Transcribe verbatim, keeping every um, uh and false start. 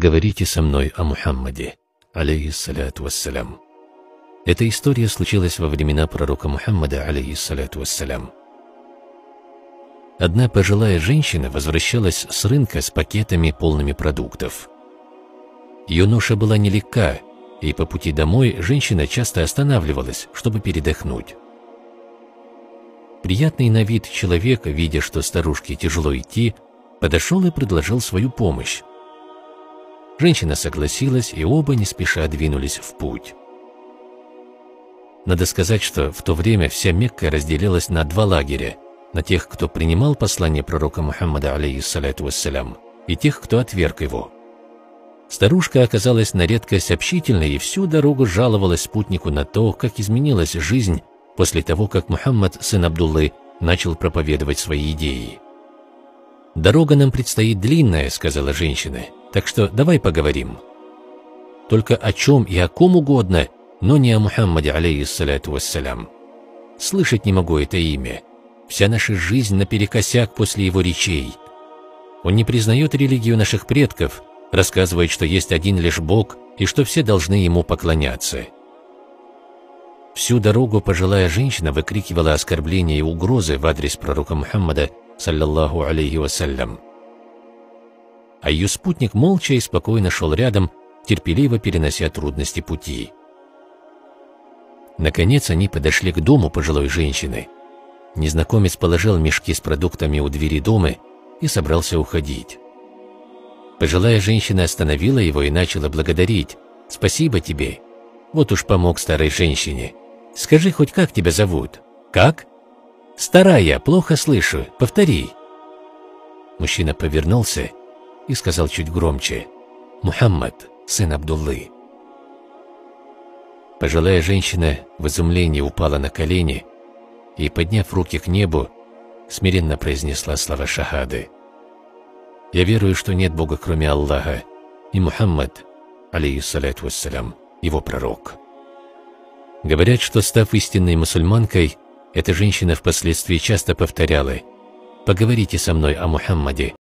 Поговорите со мной о Мухаммаде, алейхиссаляту вассалям. Эта история случилась во времена пророка Мухаммада, алейхиссаляту вассалям. Одна пожилая женщина возвращалась с рынка с пакетами, полными продуктов. Ее ноша была нелегка, и по пути домой женщина часто останавливалась, чтобы передохнуть. Приятный на вид человек, видя, что старушке тяжело идти, подошел и предложил свою помощь. Женщина согласилась, и оба не спеша двинулись в путь. Надо сказать, что в то время вся Мекка разделилась на два лагеря: на тех, кто принимал послание пророка Мухаммада, алейхиссаляту вассалям, и тех, кто отверг его. Старушка оказалась на редкость общительной и всю дорогу жаловалась спутнику на то, как изменилась жизнь после того, как Мухаммад, сын Абдуллы, начал проповедовать свои идеи. «Дорога нам предстоит длинная», — сказала женщина, — «так что давай поговорим. Только о чем и о ком угодно, но не о Мухаммаде, алейхиссаляту вассалям. Слышать не могу это имя. Вся наша жизнь наперекосяк после его речей. Он не признает религию наших предков, рассказывает, что есть один лишь Бог и что все должны ему поклоняться». Всю дорогу пожилая женщина выкрикивала оскорбления и угрозы в адрес пророка Мухаммада, саллаллаху алейхи вассалям. А ее спутник молча и спокойно шел рядом, терпеливо перенося трудности пути. Наконец они подошли к дому пожилой женщины. Незнакомец положил мешки с продуктами у двери дома и собрался уходить. Пожилая женщина остановила его и начала благодарить. «Спасибо тебе. Вот уж помог старой женщине. Скажи хоть, как тебя зовут?» «Как?» «Старая, плохо слышу. Повтори». Мужчина повернулся и сказал чуть громче: «Мухаммад, сын Абдуллы». Пожилая женщина в изумлении упала на колени и, подняв руки к небу, смиренно произнесла слова шахады: «Я верую, что нет Бога, кроме Аллаха, и Мухаммад, алейхиссаляту вассалям, его пророк». Говорят, что, став истинной мусульманкой, эта женщина впоследствии часто повторяла: «Поговорите со мной о Мухаммаде,